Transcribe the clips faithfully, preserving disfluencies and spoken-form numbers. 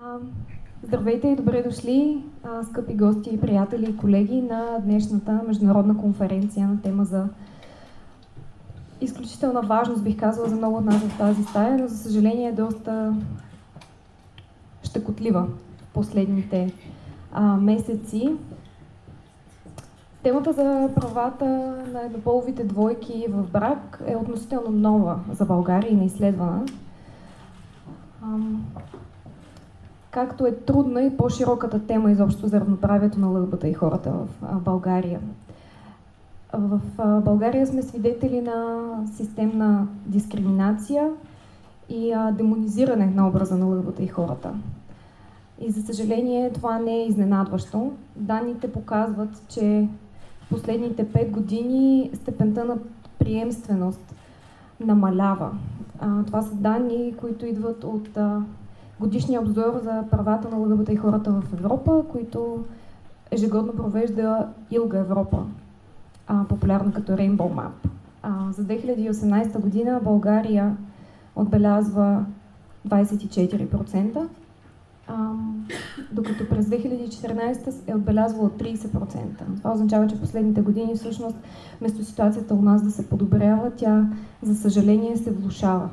Здравейте и добре дошли, скъпи гости, приятели и колеги на днешната международна конференция на тема за изключителна важност, бих казала, за много от нас в тази стая, но за съжаление е доста щекотлива в последните а, месеци. Темата за правата на еднополовите двойки в брак е относително нова за България и неизследвана. Както е трудна и по-широката тема изобщо за равноправието на ЛГБТ и хората в България. В България сме свидетели на системна дискриминация и демонизиране на образа на ЛГБТ и хората. И за съжаление това не е изненадващо. Данните показват, че в последните пет години степента на приемственост намалява. Това са данни, които идват от годишния обзор за правата на ЛГБТ и хората в Европа, които ежегодно провежда ИЛГА Европа, популярна като Rainbow Map. За две хиляди и осемнадесета година България отбелязва двадесет и четири процента, докато през две хиляди и четиринадесета е отбелязвало тридесет процента. Това означава, че в последните години всъщност вместо ситуацията у нас да се подобрява, тя за съжаление се влошава.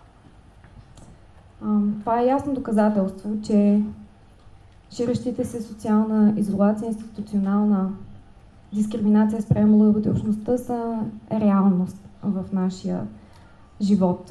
Това е ясно доказателство, че ширещите се социална изолация, институционална дискриминация спрямо ЛГБТ общността са реалност в нашия живот.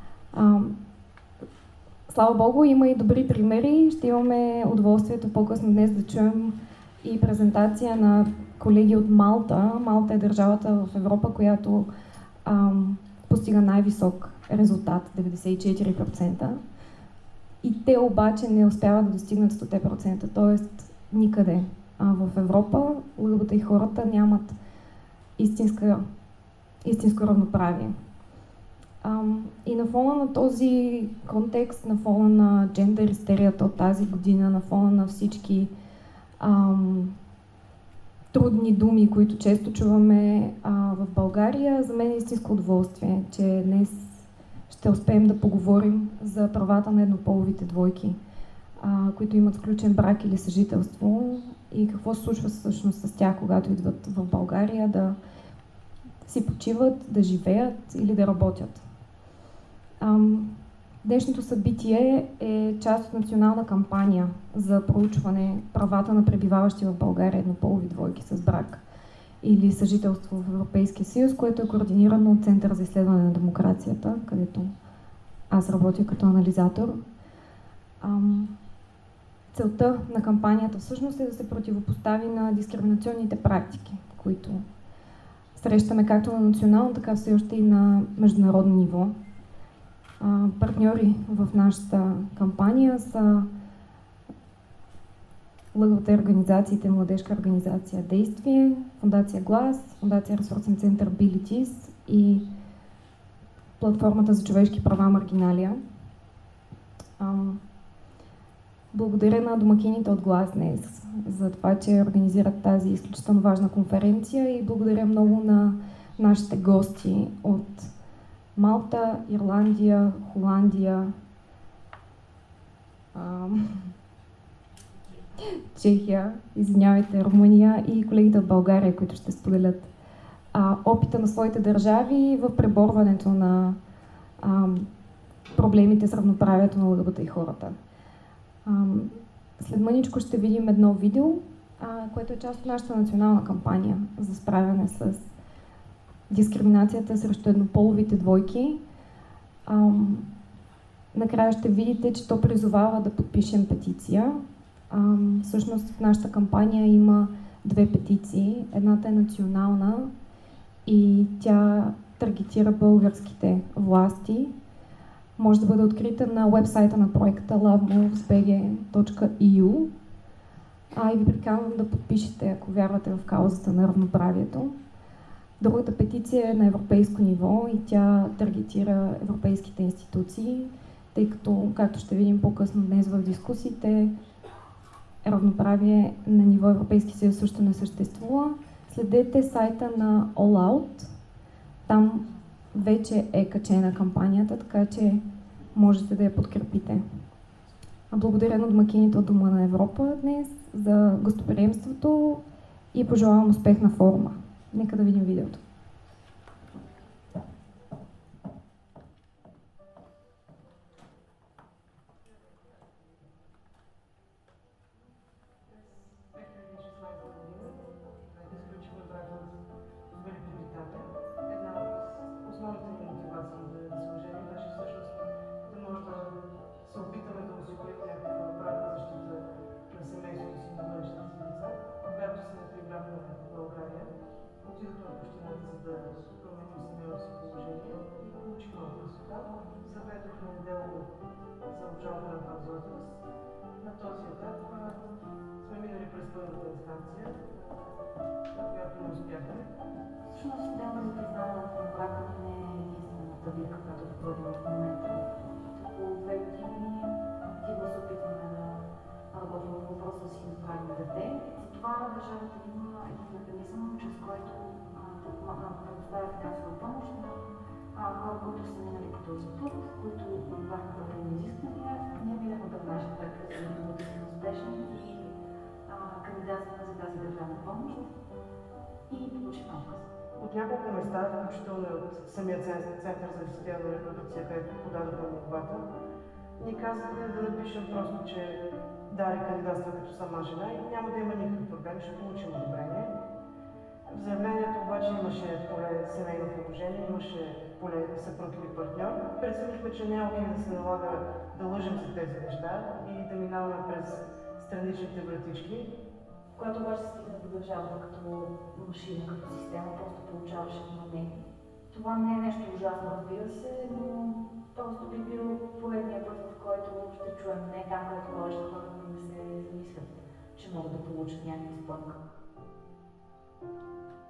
Слава Богу, има и добри примери. Ще имаме удоволствието по-късно днес да чуем и презентация на колеги от Малта. Малта е държавата в Европа, която ам, постига най-висок резултат, деветдесет и четири процента. И те обаче не успяват да достигнат сто процента, т.е. никъде а, в Европа ЛГБТ и хората нямат истинска, истинско равноправие. Um, и на фона на този контекст, на фона на джендър истерията от тази година, на фона на всички um, трудни думи, които често чуваме uh, в България, за мен е истинско удоволствие, че днес ще успеем да поговорим за правата на еднополовите двойки, uh, които имат сключен брак или съжителство и какво се случва всъщност с тях, когато идват в България да си почиват, да живеят или да работят. Днешното събитие е част от национална кампания за проучване правата на пребиваващи в България еднополови двойки с брак или съжителство в Европейския съюз, което е координирано от Центъра за изследване на демокрацията, където аз работя като анализатор. Целта на кампанията всъщност е да се противопостави на дискриминационните практики, които срещаме както на национално, така все още и на международно ниво. Партньори в нашата кампания са ЛГБТ организациите, младежка организация Deystvie, фундация GLAS, фундация Ресурсен център Bilitis и платформата за човешки права Маргиналия. Благодаря на домакините от GLAS днес за това, че организират тази изключително важна конференция и благодаря много на нашите гости от Малта, Ирландия, Холандия, ам, Чехия, извинявайте, Румъния и колегите от България, които ще споделят а, опита на своите държави в преборването на ам, проблемите с равноправието на ЛГБТ и хората. Ам, след мъничко ще видим едно видео, а, което е част от нашата национална кампания за справяне с дискриминацията срещу еднополовите двойки. Ам, накрая ще видите, че то призовава да подпишем петиция. Ам, всъщност в нашата кампания има две петиции. Едната е национална и тя таргетира българските власти. Може да бъде открита на уебсайта на проекта love moves b g точка e u. А, и ви приканвам да подпишете, ако вярвате в каузата на равноправието. Другата петиция е на европейско ниво и тя таргетира европейските институции, тъй като, както ще видим по-късно днес в дискусиите, равноправие на ниво Европейски съюз също не съществува. Следете сайта на All Out. Там вече е качена кампанията, така че можете да я подкрепите. Благодаря на домакините от Дома на Европа днес за гостоприемството и пожелавам успех на форума. Нека да видим видеото. Отидохме в общината, за да променим семейното си положение и получихме отказ от там. Заведохме дело за обжалване на този отказ. На този етап а, сме минали през първата инстанция, на която не успяхме. Всъщност дело за признаването на брака не е единствената битка, която водим в момента. Около две години активно се опитваме да работим по въпроса да си направим дете. Затова държавата има един механизъм, чрез който да предоставя финансова помощ на хора, които са минали по този път, които отговарят на правилни изисквания. Ние минахме през нашите преписи за да са успешни и кандидатстваме за тази държавна помощ и получихме отказ. От няколко места, включително и от самия Център за асистирана репродукция, където подадохме молбата, ни казаха да напишем просто, че Дари кандидатства като сама жена и няма да има никакви проблеми, ще получим одобрение. В заявлението обаче имаше поле семейно положение, имаше поле съпруг или партньор. Преценихме, че няма окей да се налага да лъжим за тези неща и да минаваме през страничните вратички. Когато обаче се стигна до държавата като машина, като система, просто получаваш едно. Това не е нещо ужасно, разбира се, но просто би бил поредния път, в който ще чуем не там, където повечето хора не се замислят, че могат да получат някакви спънка.